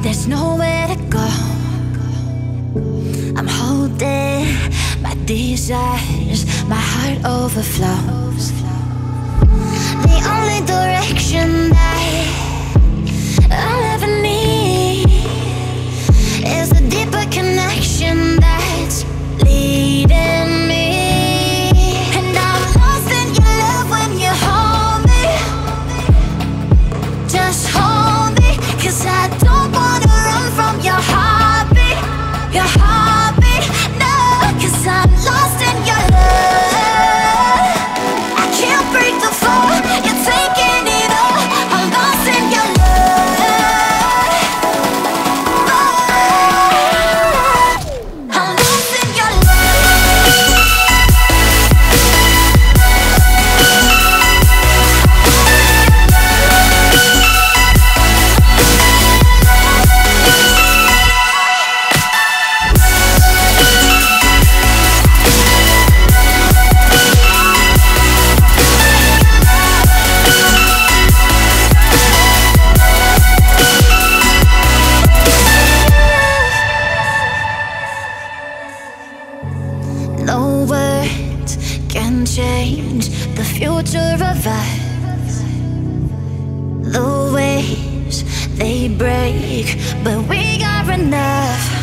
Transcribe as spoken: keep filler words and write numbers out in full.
there's nowhere to go. I'm holding my desires, my heart overflows. The only direction that I'll ever need is a deeper connection that's leading me. And I'm lost in your love when you hold me. Just hold me, 'cause I don't wanna run from your heartbeat. Your heartbeat, no, 'cause I'm lost in your love. I can't break the flow, you're taking it all. I'm lost in your love. Oh, I'm lost in your no words can change the future of us. The waves, they break, but we got enough.